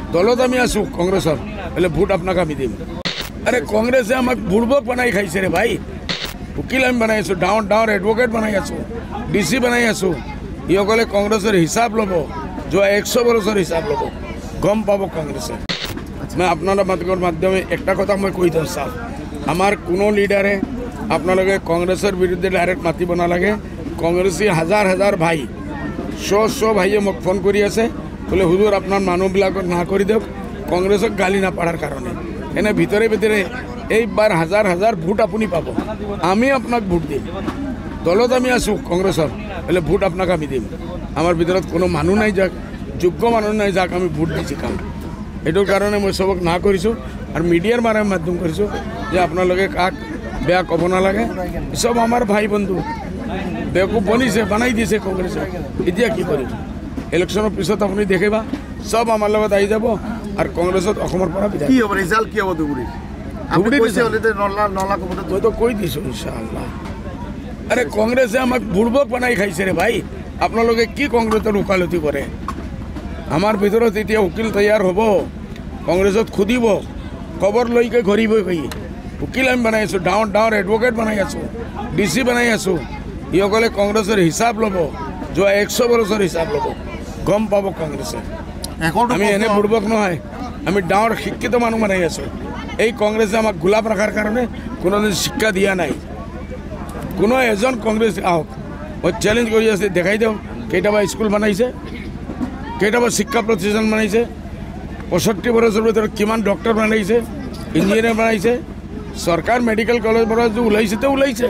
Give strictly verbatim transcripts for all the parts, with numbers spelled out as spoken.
দলত আমি আছো কংগ্রেসর বলে ভোট আপনাকে আমি দিম। আরে কংগ্রেসে আমাকে বুড়বক বানাই খাইছে রে ভাই। উকিল আমি বানাই আছো, ডাঙর ডাঙর এডভোকেট বানাই আছো, ডিসি বানাই আছো। ইসকলে কংগ্রেসের হিসাব লব, যোৱা একশো বছর হিসাব লব, গম পাব কংগ্রেসে। मैं আপনারা মাধ্যমে একটা কথা मैं কই দিম চাওক, আমার কোনো লিডারে আপনালোকে কংগ্রেসের বিরুদ্ধে ডাইরেক্ট মাতিব নালাগে। কংগ্রেসী হাজার হাজার ভাই শ শ ভাইয়ে মোক ফোন কৰি আছে বলে হুজুর আপনার মানুহবিলাকক না কৰি দিয়ক, কংগ্রেসক গালি না পাড়ার কারণে। এনে ভিতরে ভিতরে এইবার হাজার হাজার ভোট আপনি পাব, আমি আপনাক ভোট দিম। দলত আমি আছো কংগ্রেসর বলে ভোট আপনাকে আমি দিম। আমার ভিতৰত কোনো মানুহ নাই যাক, যোগ্য মানুহ নাই যাক আমি ভোট দিছি কাম। এইটোৰ কাৰণে মই চবক না কৰিছোঁ আৰু মিডিয়াৰ মাৰে মাধ্যম কৰিছোঁ যে আপোনালোকে কাক বেয়া ক'ব নালাগে। চব আমাৰ ভাই বন্ধু, বেকুব বনিছে বনাই দিছে কংগ্ৰেছে। এতিয়া কি কৰিম? ইলেকশ্যনৰ পিছত আপুনি দেখিবা চব আমাৰ লগত আহি যাব আৰু কংগ্ৰেছত অসমৰ পৰা বিদায়। কি হ'ব ৰিজাল্ট কি হ'ব ধুবুৰী? আপুনি কৈছে অলৰেডি নলা নলা কমতে মই তো কৈ দিছোঁ ইনশাআল্লাহ। আরে কংগ্রেসে আমাক বুড়বক বানাই খাইছে রে ভাই। আপোনালোকে কি কংগ্রেসের ওকালতি করে? আমার ভিতৰত এতিয়া উকিল তৈয়াৰ হ'ব, কংগ্রেসত খুদিব, খবৰ লৈকে ঘূৰিব গৈ। উকিল আমি বানাই আছো, ডাঙৰ ডাঙৰ এডভোকেট বানাই আছো, ডিসি বানাই আছো। ইসকলে কংগ্রেসের হিসাব লব, যোৱা একশো বছর হিসাব লব, গম পাব কংগ্রেসে। আমি এনে বুড়বক নহয়, আমি ডাঙৰ শিক্ষিত মানুহ বানাই আছো। এই কংগ্রেসে আমাক গোলাপ রাখার কারণে কোনোদিন শিক্ষা দিয়া নাই। কোনো এজন কংগ্রেস আহক, মই চ্যালেঞ্জ কৰি আছে, দেখাই দিওঁ কেইটাবা স্কুল বনাইছে, কেইটাবা শিক্ষা প্ৰতিষ্ঠান বনাইছে, পঁয়ষষ্ঠি বছৰৰ ভিতৰত কিমান ডক্টৰ বনাইছে, ইঞ্জিনিয়াৰ বনাইছে। চৰকাৰ মেডিকেল কলেজ পৰা যে ওলাইছে তো ওলাইছে,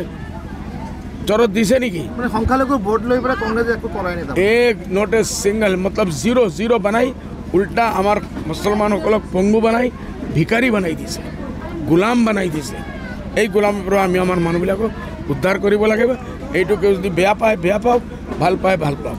জৰত দিছে নেকি? মানে সংখ্যালঘু ভোট লৈ পেলাই কংগ্ৰেছে একো কৰাই নাই। এক নট এ সিঙ্গল মতলব জিরো জিরো বনাই উল্টা আমার মুসলমানসকলক পঙ্গু বনাই ভিকাৰী বনাই দিছে, গোলাম বনাই দিছে। এই গোলামৰ পৰা আমি আমাৰ মানুহবিলাকক উদ্ধাৰ কৰিব লাগিব। এইটোকে যদি বেয়া পায় বেয়া পাওক, ভাল পায় ভাল পাওক।